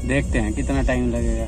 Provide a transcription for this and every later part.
देखते हैं कितना टाइम लगेगा।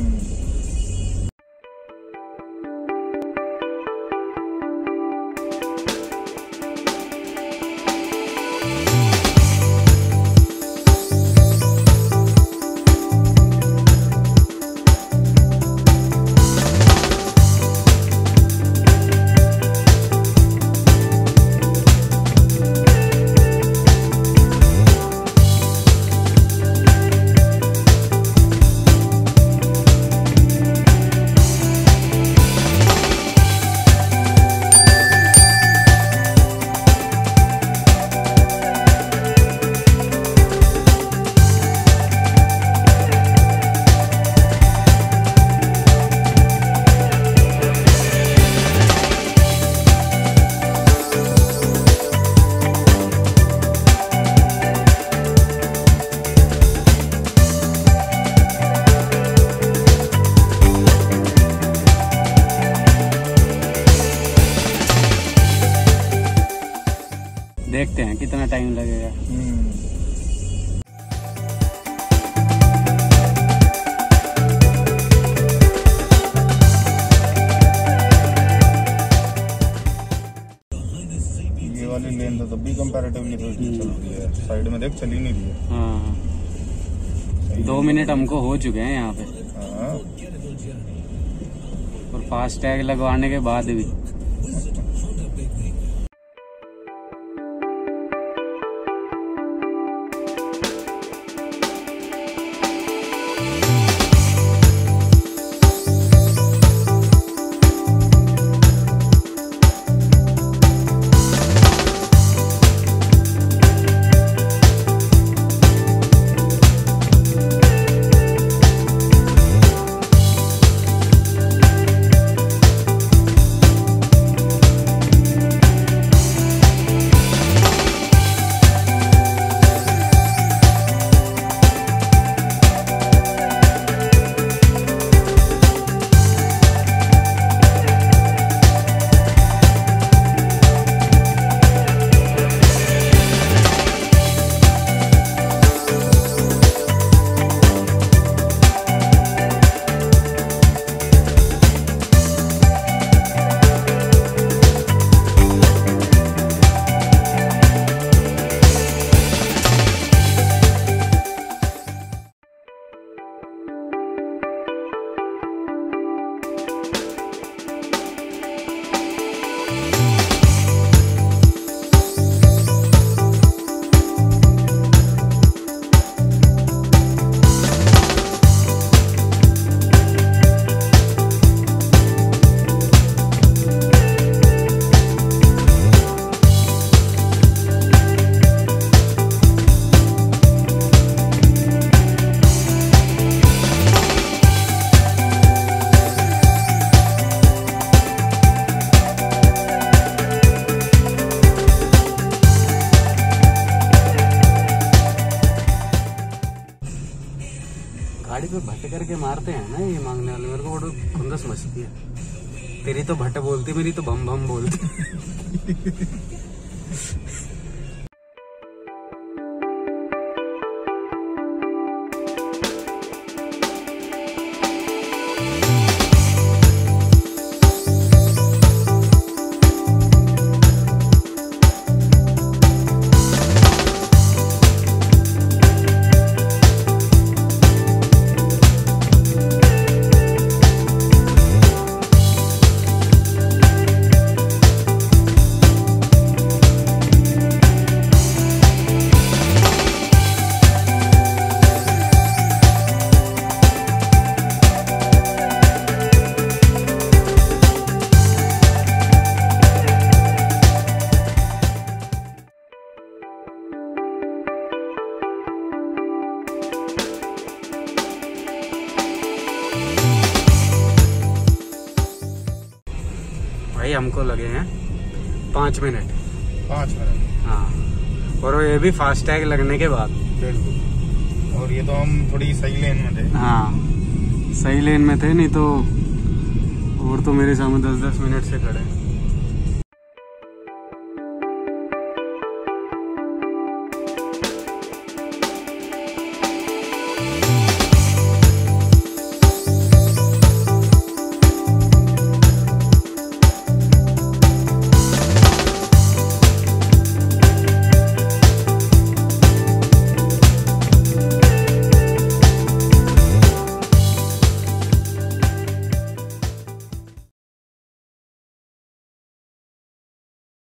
देखते हैं कितना टाइम लगेगा। ये वाली लेन तो तब भी कंपैरेटिवली चल रही है, साइड में देख चल ही नहीं रही है। हाँ 2 मिनट हमको हो चुके हैं यहाँ पे। हाँ। और फास्टैग लगवाने के बाद भी गाड़ी पे भट्ट करके मारते हैं ना ये मांगने वाले। मेरे को बड़ा खुंदस मचती है। तेरी तो भट्ट बोलती, मेरी तो भम भम बोलती। भाई हमको लगे हैं 5 मिनट। 5 मिनट? हाँ, और ये भी फास्टैग लगने के बाद। बिल्कुल। और ये तो हम थोड़ी सही लेन में थे। हाँ सही लेन में थे, नहीं तो और तो मेरे सामने 10-10 मिनट से खड़े हैं।